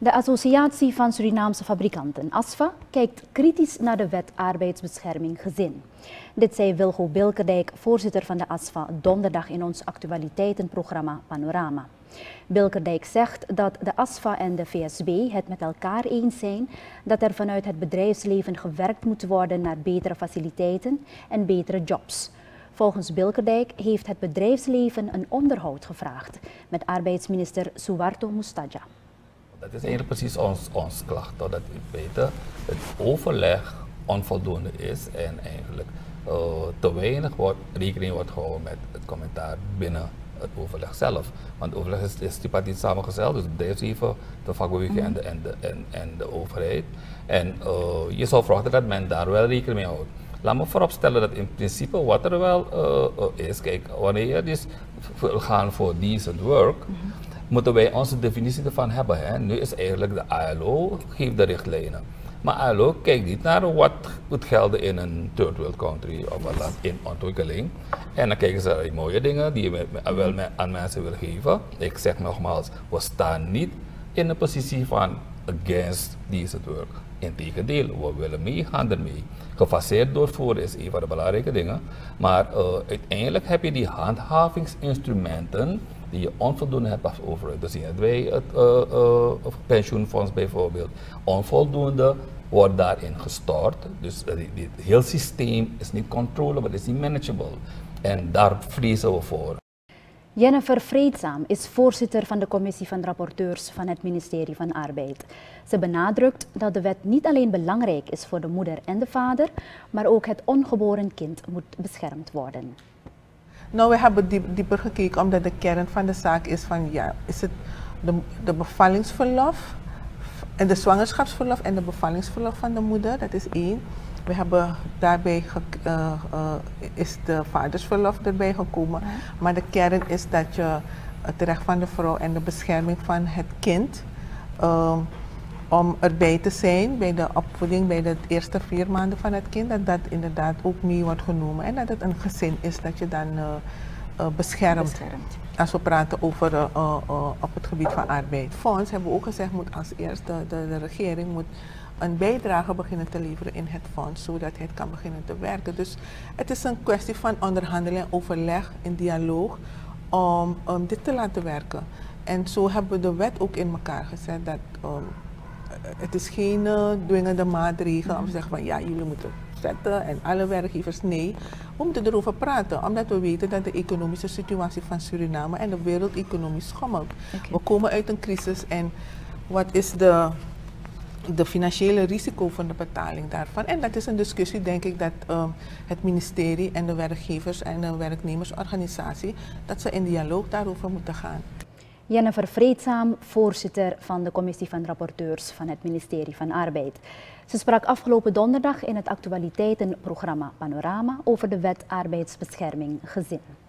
De Associatie van Surinaamse Fabrikanten, ASFA, kijkt kritisch naar de wet arbeidsbescherming gezin. Dit zei Wilgo Bilkerdijk, voorzitter van de ASFA, donderdag in ons actualiteitenprogramma Panorama. Bilkerdijk zegt dat de ASFA en de VSB het met elkaar eens zijn dat er vanuit het bedrijfsleven gewerkt moet worden naar betere faciliteiten en betere jobs. Volgens Bilkerdijk heeft het bedrijfsleven een onderhoud gevraagd met arbeidsminister Suharto Moestaja. Dat is eigenlijk precies ons klacht, dat in feite het overleg onvoldoende is en eigenlijk te weinig rekening wordt gehouden met het commentaar binnen het overleg zelf. Want het overleg is tripartite samengesteld, dus het bedrijfsleven, de vakbeweging en de overheid. En je zou verwachten dat men daar wel rekening mee houdt. Laat me vooropstellen dat in principe wat er wel is, kijk, wanneer je dus wil gaan voor decent work, moeten wij onze definitie ervan hebben. Hè. Nu is eigenlijk de ILO geeft de richtlijnen. Maar ILO kijkt niet naar wat moet gelden in een third world country of een land in ontwikkeling. En dan kijken ze naar die mooie dingen die je wel aan mensen wil geven. Ik zeg nogmaals, we staan niet in de positie van against decent work. Integendeel, we willen meegaan ermee. Gefaseerd doorvoeren is een van de belangrijke dingen. Maar uiteindelijk heb je die handhavingsinstrumenten die je onvoldoende hebt als overheid. Dus zien wij het pensioenfonds bijvoorbeeld. Onvoldoende wordt daarin gestort. Dus het hele systeem is niet controllable, het is niet manageable. En daar vrezen we voor. Jennifer Vreedzaam is voorzitter van de commissie van rapporteurs van het ministerie van Arbeid. Ze benadrukt dat de wet niet alleen belangrijk is voor de moeder en de vader, maar ook het ongeboren kind moet beschermd worden. Nou, we hebben dieper gekeken omdat de kern van de zaak is van ja, is het de bevallingsverlof en de zwangerschapsverlof en de bevallingsverlof van de moeder, dat is één. We hebben daarbij is de vadersverlof erbij gekomen, maar de kern is dat je het recht van de vrouw en de bescherming van het kind, om erbij te zijn bij de opvoeding, bij de eerste 4 maanden van het kind, dat dat inderdaad ook mee wordt genomen en dat het een gezin is dat je dan beschermt. Als we praten over op het gebied van arbeid. Fonds hebben we ook gezegd, moet als eerste de regering moet een bijdrage beginnen te leveren in het fonds, zodat het kan beginnen te werken. Dus het is een kwestie van onderhandeling, overleg, in dialoog, om dit te laten werken. En zo hebben we de wet ook in elkaar gezet, dat het is geen dwingende maatregel om te zeggen van ja, jullie moeten zetten en alle werkgevers, nee. We moeten erover praten, omdat we weten dat de economische situatie van Suriname en de wereld economisch schommelt. Okay. We komen uit een crisis en wat is de financiële risico van de betaling daarvan. En dat is een discussie, denk ik, dat het ministerie en de werkgevers en de werknemersorganisatie, dat ze in dialoog daarover moeten gaan. Jennifer Vreedzaam, voorzitter van de commissie van rapporteurs van het ministerie van Arbeid. Ze sprak afgelopen donderdag in het actualiteitenprogramma Panorama over de wet arbeidsbescherming gezin.